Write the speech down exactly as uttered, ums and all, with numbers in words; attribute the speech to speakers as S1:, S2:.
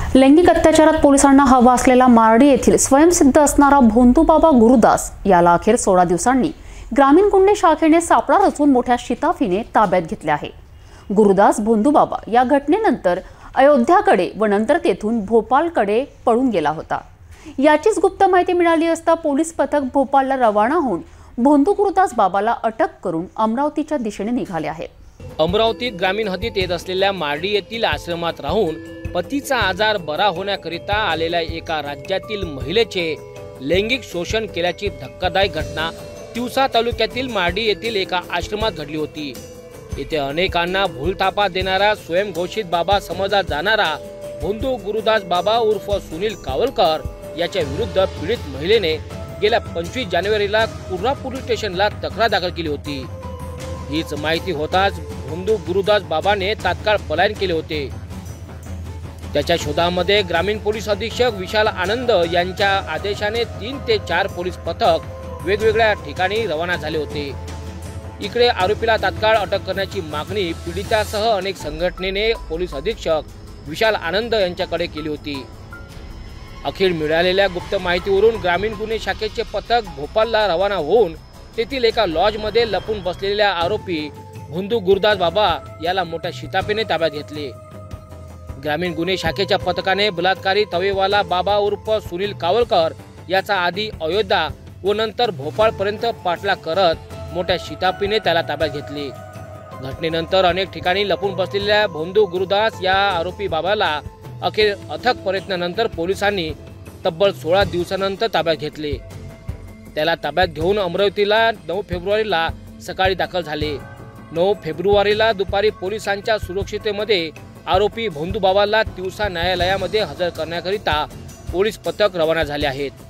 S1: लैंगिक अत्याचारात पोलिसांना हवा असलेला मार्डी येथील स्वयंसिद्ध असणारा भोंदूबाबा गुरुदास याला अखेर सोळा दिवसांनी ग्रामीण गुन्हे शाखेने सापळा रचून मोठ्या शिताफीने ताब्यात घेतले आहे। गुरुदास भोंदूबाबा या घटनेनंतर अयोध्याकडे व नंतर तेथून भोपाळकडे पळून गेला होता। याचीच गुप्त माहिती मिळाली असता पोलीस पथक भोपाळला रवाना होऊन भोंदू गुरुदास बाबाला अटक करून अमरावतीच्या दिशेने निघाले आहेत।
S2: अमरावती ग्रामीण हद्दीत येत असलेल्या मार्डी येथील आश्रमात राहून पतीचा आजार बरा होण्याकरिता आलेल्या एका राज्यातील महिलेचे लैंगिक शोषण केल्याची धक्कादायक घटना तिवसा तालुक्यातील मार्डी येथील एका आश्रमात घडली होती। येथे अनेकांना भूलथापा देणारा स्वयंघोषित बाबा समजला जाणारा भोंदू गुरुदास बाबा उर्फ सुनील कावलकर याच्या विरुद्ध पीडित महिलेने गेल्या पंचवीस जानेवारीला कुर्रा पोलीस स्टेशनला तक्रार दाखल केली होती। हीच माहिती होताच भोंदू गुरुदास बाबाने तात्काळ पलायन केले होते। त्याच्या शोधामध्ये ग्रामीण पोलीस अधीक्षक विशाल आनंद यांच्या आदेशाने तीन ते चार पोलीस पथक वेगवेगळ्या ठिकाणी रवाना झाले होते। इकडे आरोपीला तात्काळ अटक करण्याची मागणी पीडितासह अनेक संघटनेने पोलीस अधीक्षक विशाल आनंद यांच्याकडे केली होती। अखेर मिळालेल्या गुप्त माहितीवरून ग्रामीण गुन्हे शाखेचे पथक भोपाळला रवाना होऊन तेथील एका लॉजमध्ये लपून बसलेल्या आरोपी भोंदू गुरुदास बाबा याला मोठ्या शिताफीने ताब्यात घेतले। ग्रामीण गुन्हे शाखेच्या पथकाने बलात्कारी तवेवाला बाबा उर्फ सुनील कावलकर याचा आधी अयोध्या व नंतर भोपाळपर्यंत पाठलाग करत मोठ्या शिताफीने त्याला ताब्यात घेतले। घटनेनंतर अनेक ठिकाणी लपून बसलेल्या भोंदू गुरुदास या आरोपी बाबाला अखेर अथक प्रयत्नानंतर पोलिसांनी तब्बल सोळा दिवसानंतर ताब्यात घेतले। त्याला ताब्यात घेऊन अमरावतीला नऊ फेब्रुवारीला सकाळी दाखल झाले। नऊ फेब्रुवारीला दुपारी पोलिसांच्या सुरक्षितेमध्ये आरोपी भोंदू बाबाला तिवसा न्यायालयामध्ये हजर करण्याकरिता पोलीस पथक रवाना झाले आहेत।